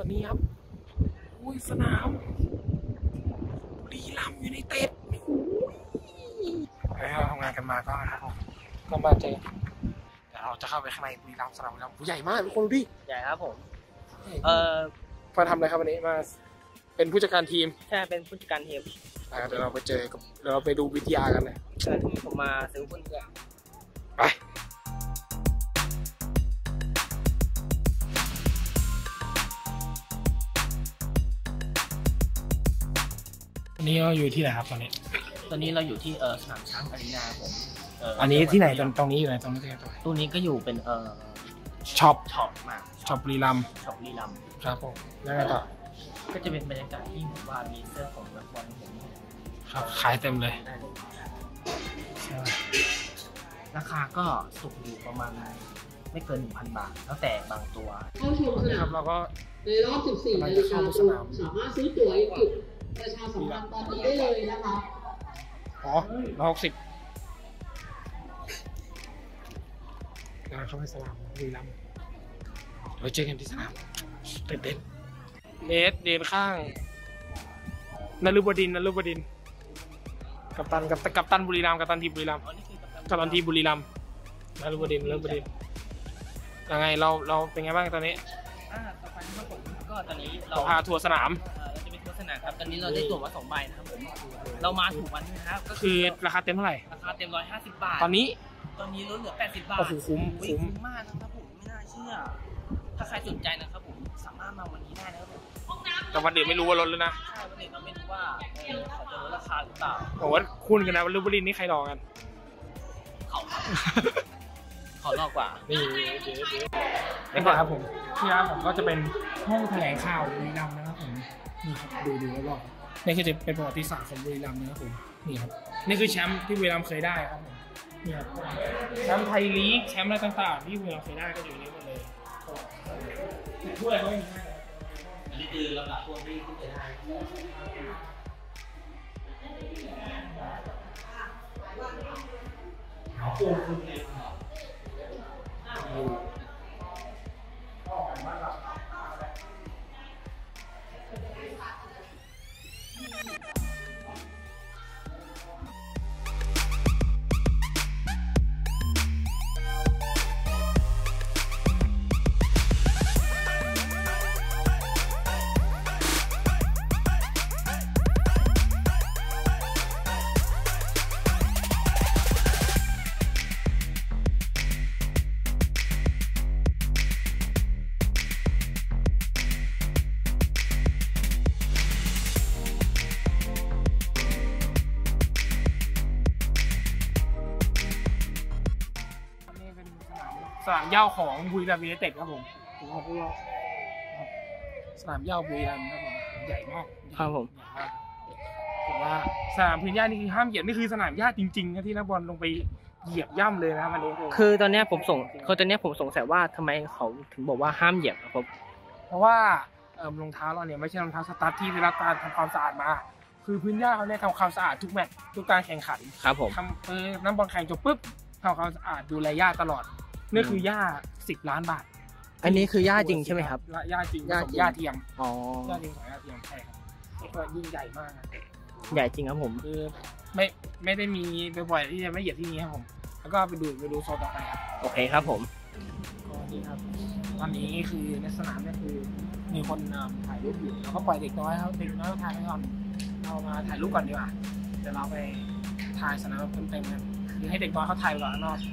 อนนี้ครับอุ้ยสนามบุรีรัมย์ยูไนเต็ดแล้วทำงานกันมาก็มาเจอเดี๋ยวเราจะเข้าไปข้างในบุรีรัมย์สนามบุรีรัมย์ใหญ่มากทุกคนดูดิใหญ่ครับผมมาทำอะไรครับวันนี้มาเป็นผู้จัดการทีมใช่เป็นผู้จัดการทีมเดี๋ยวเราไปเจอกับเดี๋ยวเราไปดูวิทยากันเลยเชิญผมมาซื้อหุ้นด้วยไปอันนี้เราอยู่ที่ไหนครับตอนนี้เราอยู่ที่สนามช้างอารีนาผมอันนี้ที่ไหนตรงนี้อยู่ไหนตรงนี้ตรงนี้ก็อยู่เป็นช็อปมากช็อปบุรีรัมย์ครับผมแล้วก็ต่อก็จะเป็นบรรยากาศที่ผมว่ามีเสื้อของนักบอลผมครับขายเต็มเลยราคาก็ตกอยู่ประมาณไม่เกิน 1,000 บาทแล้วแต่บางตัวเข้าชมสนามเราก็ในรอบ 14 นาฬิกาสามารถซื้อตั๋วจุดประชาสัมพันธ์ตอนนี้ได้เลยนะคะอ๋อ160เราเข้าไปสนามบุรีรัมย์ไว้เจอกันที่สนามตื่นเต้นเดนข้างนฤบดินกัปตันบุรีรัมย์กัปตันทีมบุรีรัมย์กัปตันทีมบุรีรัมย์นฤบดินยังไงเราเป็นไงบ้างตอนนี้ต่อไปครับผมก็ตอนนี้เราพาทัวร์สนามเราจะเป็นทัวร์สนามครับตอนนี้เราได้ตั๋วมา2 ใบนะครับผมเรามาถูกวันนะครับก็คือราคาเต็มเท่าไหร่ราคาเต็ม150 บาทตอนนี้ลดเหลือ80 บาทโอ้โหคุ้มมากนะครับผมไม่น่าเชื่อถ้าใครสนใจนะครับผมสามารถมาวันนี้ได้นะครับผมแต่วันเดี๋ยวไม่รู้ว่าลดแล้วนะใช่วันเดี๋ยวเราไม่รู้ว่าเขาจะลดราคาหรือเปล่าบอกว่าคุณกันนะวันนฤบดินนี่ใครรอกันเขารอกว่านี่ครับผมที่ร้านผมก็จะเป็นห้องแถลงข่าวบุรีรัมย์นะครับผมนี่ครับดูรอบๆนี่คือจะเป็นประวัติศาสตร์ของบุรีรัมย์นะครับผมนี่ครับนี่คือแชมป์ที่บุรีรัมย์เคยได้ครับผมนี่ครับแชมป์ไทยลีกแชมป์อะไรต่างๆที่บุรีรัมย์เคยได้ก็อยู่ในนี้หมดเลยถ้วยก็ไม่มีให้อันนี้คือลำดับถ้วยที่ขึ้นไปได้สนามหญ้าของบุรีรัมย์ยูไนเต็ดครับผมสนามหญ้าบุรีรัมย์ครับผมใหญ่มากครับผมผมว่าสนามพื้นหญ้านี่คือห้ามเหยียบนี่คือสนามหญ้าจริงๆนะที่นักบอลลงไปเหยียบย่ำเลยนะครับอันนี้คือตอนนี้ผมสงสัยว่าทำไมเขาถึงบอกว่าห้ามเหยียบครับเพราะว่ารองเท้าเราเนี่ยไม่ใช่รองเท้าสตาร์ทที่ได้รับการทำความสะอาดมาคือพื้นหญ้าเขาเนี่ยทำความสะอาดทุกแมตช์ทุกการแข่งขันครับผมน้ำบอลแข่งจบปุ๊บทำความสะอาดดูแลหญ้าตลอดนี่คือหญ้า10 ล้านบาทอันนี้คือหญ้าจริงใช่ไหมครับหญ้าจริงหญ้าเทียมหญ้าจริงของหญ้าเทียมใช่ครับก็ยิ่งใหญ่มากใหญ่จริงครับผมคือไม่ได้มีบ่อยๆที่จะไม่เหยียบที่นี้ครับผมแล้วก็ไปดูโซนต่อไปครับโอเคครับผมก็นี่ครับตอนนี้คือในสนามเนี่ยคือมีคนถ่ายรูปอยู่แล้วก็ปล่อยเด็กน้อยครับเด็กน้อยถ่ายไปก่อนเรามาถ่ายรูปก่อนดีกว่าเดี๋ยวเราไปถ่ายสนามเต็มๆกันคือให้เด็กน้อยเขาถ่ายก่อนข้างนอก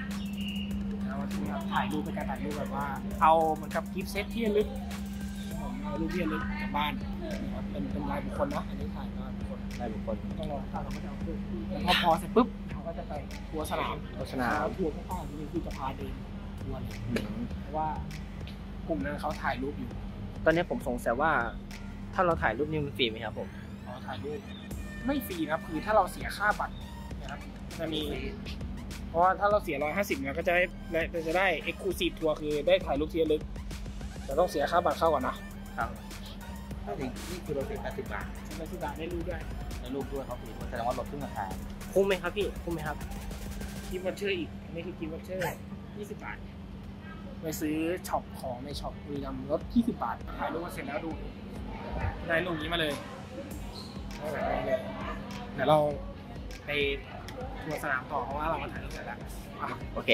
ถ่ายรูปเป็นการถ่ายรูปแบบว่าเอาเหมือนกับกิฟต์เซตที่ระลึกผมเอารูปที่ระลึกกลับบ้านเป็นรายบุคคลเนาะอันนี้ถ่ายรายบุคคลต้องรอเราก็จะเอาขึ้นแล้วพอเสร็จปุ๊บเขาก็จะไปทัวร์สนามทัวร์ข้างๆนี่คือจะพาเดินทัวร์เพราะว่ากลุ่มนั้นเขาถ่ายรูปอยู่ตอนนี้ผมสงสัยว่าถ้าเราถ่ายรูปนี่มันฟรีไหมครับผมถ่ายรูปไม่ฟรีนะคือถ้าเราเสียค่าบัตรนะครับจะมีเพราะว่าถ้าเราเสีย150เนี่ยก็จะได้ Exclusive ทัวร์คือได้ถ่ายรูปที่ระลึกแต่ต้องเสียค่าบัตรเข้าก่อนนะครับนี่คือเราเสีย80 บาท 80 บาทได้รูปด้วยเขาฟรีแสดงว่าลดครึ่งราคาคุ้มไหมครับพี่คุ้มไหมครับกิฟต์วอเชอร์อีกนี่คือกิฟต์วอเชอร์20 บาทไปซื้อช็อปของในช็อปบุรีรัมย์ลด20 บาทถ่ายรูปมาเสร็จแล้วดูได้รูปนี้มาเลยได้แบบนี้เลยเดี๋ยวเราไปทัวร์สนามต่อเพราะว่าเรามาถ่ายรูปเสร็จแล้วโอเค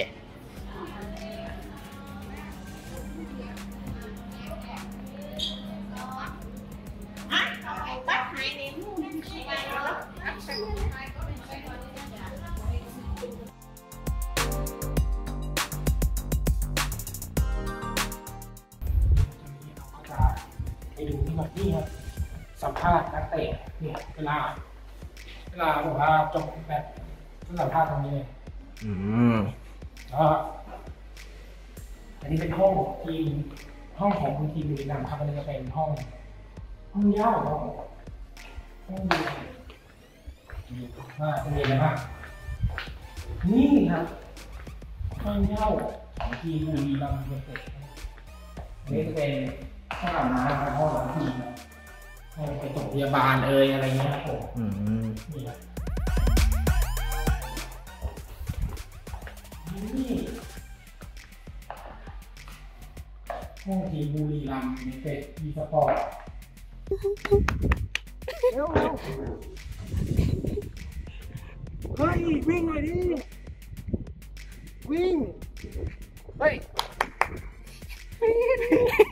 ไปดูที่แบบนี้ครับสัมภาษณ์นักเตะเนี่ยเวลาบอกว่าจบแบบสัมภาษณ์ตรงนี้เลยแล้วอันนี้เป็นห้องของคุณทีมบุรีรัมย์ครับอันนี้จะเป็นห้องยาวห้องดีว่ามีอะไรบ้างนี่ครับห้องยาวของทีมบุรีรัมย์ยูไนเต็ดนี่จะเป็นห้องอาบน้ำครับห้องหลังทีมห้องไปส่งพยาบาลอะไรเงี้ยครับผมนี่ครับนี่ห้องทีมบุรีรัมย์ยูไนเต็ดอีสปอร์ตเร็วเฮ้ยวิ่งหน่อยดิวิ่งเฮ้ย